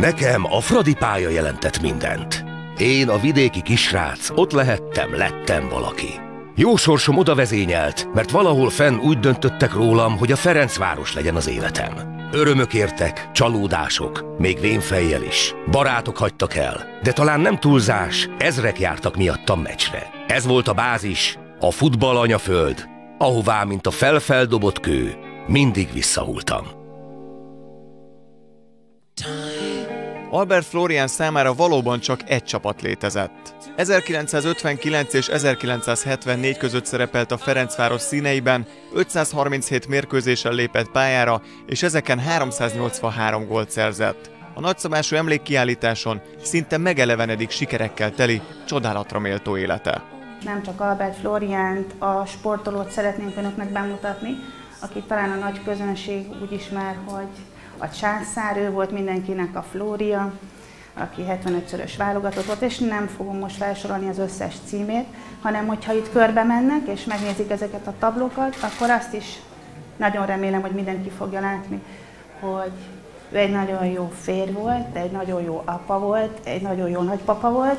Nekem a Fradi pálya jelentett mindent. Én a vidéki kisrác, ott lettem valaki. Jó sorsom oda vezényelt, mert valahol fenn úgy döntöttek rólam, hogy a Ferencváros legyen az életem. Örömök értek, csalódások, még vénfejjel is. Barátok hagytak el, de talán nem túlzás, ezrek jártak miattam meccsre. Ez volt a bázis, a futball anyaföld, ahová, mint a felfeldobott kő, mindig visszahultam. Albert Flórián számára valóban csak egy csapat létezett. 1959 és 1974 között szerepelt a Ferencváros színeiben, 537 mérkőzésen lépett pályára, és ezeken 383 gólt szerzett. A nagyszabású emlékkiállításon szinte megelevenedik sikerekkel teli, csodálatra méltó élete. Nem csak Albert Flóriánt, a sportolót szeretnénk önöknek bemutatni, aki talán a nagy közönség úgy ismer, hogy a császár, ő volt mindenkinek a Flória, aki 75-szörös válogatott volt, és nem fogom most felsorolni az összes címét, hanem hogyha itt körbe mennek és megnézik ezeket a tablókat, akkor azt is nagyon remélem, hogy mindenki fogja látni, hogy ő egy nagyon jó férj volt, egy nagyon jó apa volt, egy nagyon jó nagypapa volt.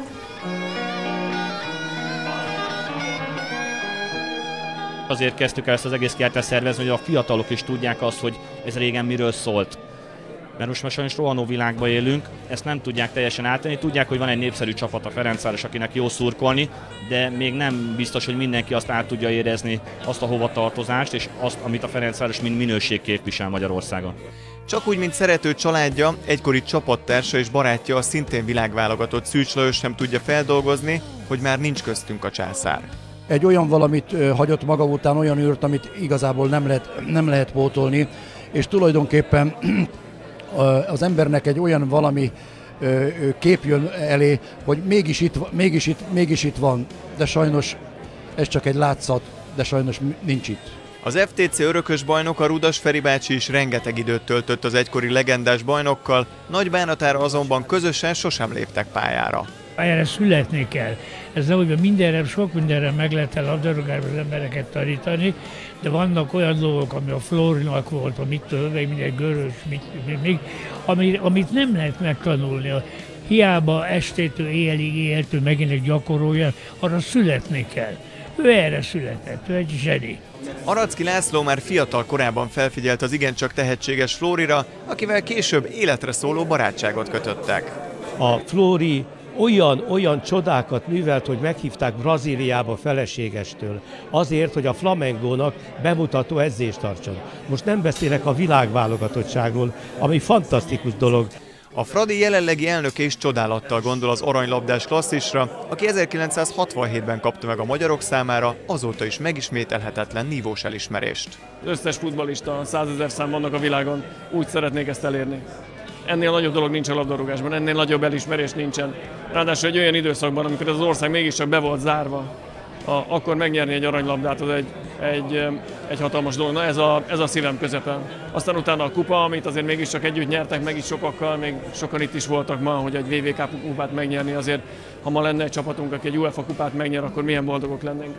Azért kezdtük el ezt az egész kiállítást szervezni, hogy a fiatalok is tudják azt, hogy ez régen miről szólt. Mert most már sajnos rohanó világban élünk, ezt nem tudják teljesen átvenni, tudják, hogy van egy népszerű csapat a Ferencváros, akinek jó szurkolni, de még nem biztos, hogy mindenki azt át tudja érezni, azt a hovatartozást és azt, amit a Ferencváros mint minőség képvisel Magyarországon. Csak úgy, mint szerető családja, egykori csapattársa és barátja, a szintén világválogatott Szűcs Lajos sem tudja feldolgozni, hogy már nincs köztünk a császár. Egy olyan valamit hagyott maga után, olyan űrt, amit igazából nem lehet pótolni, és tulajdonképpen az embernek egy olyan valami kép jön elé, hogy mégis itt van, de sajnos ez csak egy látszat, de sajnos nincs itt. Az FTC örökös bajnok, a Rudas Feri bácsi is rengeteg időt töltött az egykori legendás bajnokkal, nagy bánatára azonban közösen sosem léptek pályára. Erre születni kell. Ez nem úgy, mindenre, sok mindenre meg lehet el labdarúgásban az embereket tanítani, de vannak olyan dolgok, ami a Flórinak volt, amit minden Görös, amit nem lehet megtanulni. Hiába estétől éjjelig éjjeltől megint gyakorolja, arra születni kell. Ő erre született, ő egy zseni. Aracki László már fiatal korában felfigyelt az igencsak tehetséges Flórira, akivel később életre szóló barátságot kötöttek. A Flóri olyan csodákat művelt, hogy meghívták Brazíliába feleségestől, azért, hogy a Flamengónak bemutató edzést tartson. Most nem beszélek a világválogatottságról, ami fantasztikus dolog. A Fradi jelenlegi elnöke is csodálattal gondol az aranylabdás klasszisra, aki 1967-ben kapta meg a magyarok számára azóta is megismételhetetlen nívós elismerést. Az összes futballista, 100 000 szám vannak a világon, úgy szeretnék ezt elérni. Ennél nagyobb dolog nincs a labdarúgásban, ennél nagyobb elismerés nincsen. Ráadásul egy olyan időszakban, amikor az ország mégiscsak be volt zárva, akkor megnyerni egy aranylabdát az egy hatalmas dolog. Na ez a szívem közepen. Aztán utána a kupa, amit azért mégiscsak együtt nyertek meg is sokakkal, még sokan itt is voltak ma, hogy egy VVK kupát megnyerni azért. Ha ma lenne egy csapatunk, aki egy UEFA kupát megnyer, akkor milyen boldogok lennénk.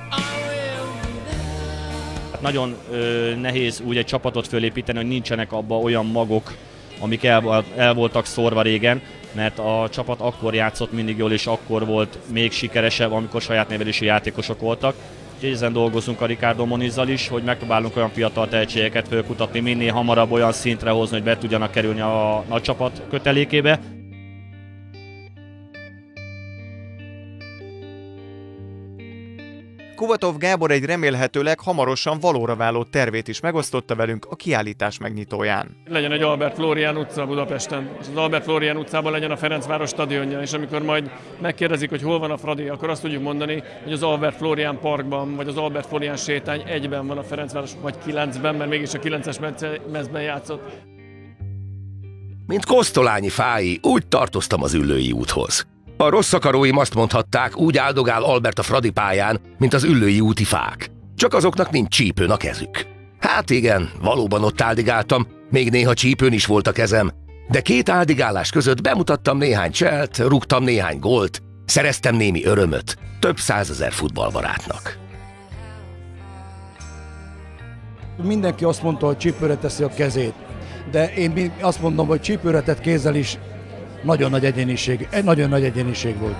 Nagyon nehéz úgy egy csapatot fölépíteni, hogy nincsenek abban olyan magok, amik el voltak szórva régen, mert a csapat akkor játszott mindig jól, és akkor volt még sikeresebb, amikor saját nevelésű játékosok voltak. Úgyhogy ezen dolgozunk a Ricardo Monizzal is, hogy megpróbálunk olyan fiatal tehetségeket fölkutatni, minél hamarabb olyan szintre hozni, hogy be tudjanak kerülni a nagy csapat kötelékébe. Kubatov Gábor egy remélhetőleg hamarosan valóra váló tervét is megosztotta velünk a kiállítás megnyitóján. Legyen egy Albert Flórián utca Budapesten, és az Albert Flórián utcában legyen a Ferencváros stadionja, és amikor majd megkérdezik, hogy hol van a Fradi, akkor azt tudjuk mondani, hogy az Albert Flórián parkban, vagy az Albert Flórián sétány 1-ben van a Ferencváros, vagy 9-ben, mert mégis a 9-es mezben játszott. Mint Kosztolányi Fái, úgy tartoztam az Üllői úthoz. A rossz akaróim azt mondhatták, úgy áldogál Albert a Fradi pályán, mint az Üllői úti fák. Csak azoknak nincs csípőn a kezük. Hát igen, valóban ott áldigáltam, még néha csípőn is volt a kezem, de két áldigálás között bemutattam néhány cselt, rúgtam néhány gólt, szereztem némi örömöt több 100 000 futballbarátnak. Mindenki azt mondta, hogy csípőre teszi a kezét, de én azt mondom, hogy csípőre tett kézzel is nagyon nagy egyéniség volt.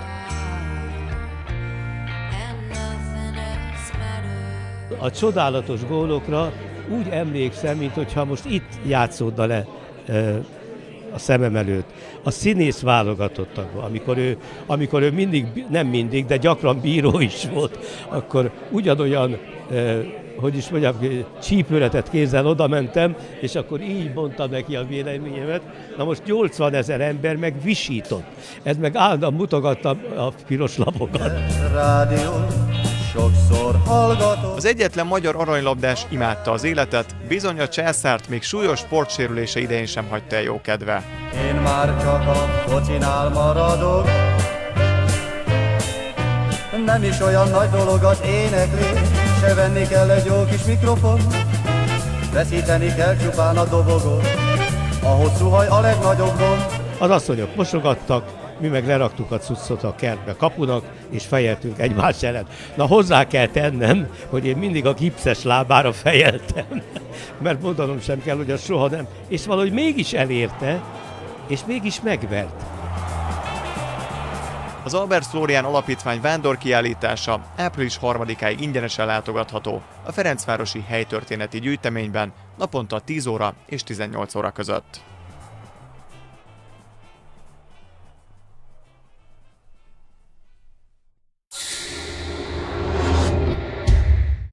A csodálatos gólokra úgy emlékszem, mintha most itt játszódna le a szemem előtt. A színész válogatottakban, amikor ő mindig, nem mindig, de gyakran bíró is volt, akkor ugyanolyan, hogy is mondjam, csípőletet kézzel oda mentem, és akkor így mondtam neki a véleményemet. Na most 80 000 ember meg visított. Ez meg állandóan mutogatta a piros lapokat. Az egyetlen magyar aranylabdás imádta az életet, bizony a császárt még súlyos sportsérülése idején sem hagyta el jó kedve. Én már csak a focinál maradok, nem is olyan nagy dolog az éneklés, se venni kell egy jó kis mikrofon, veszíteni kell csupán a dobogot, a hosszú haj a legnagyobb gond. Az asszonyok mosogattak, mi meg leraktuk a cuccot a kertbe kapunak, és fejeltünk egymás ellen. Na hozzá kell tennem, hogy én mindig a gipszes lábára fejeltem, mert mondanom sem kell, hogy az soha nem. És valahogy mégis elérte, és mégis megvert. Az Albert Flórián Alapítvány vándorkiállítása április 3-áig ingyenesen látogatható a Ferencvárosi Helytörténeti Gyűjteményben naponta 10 óra és 18 óra között.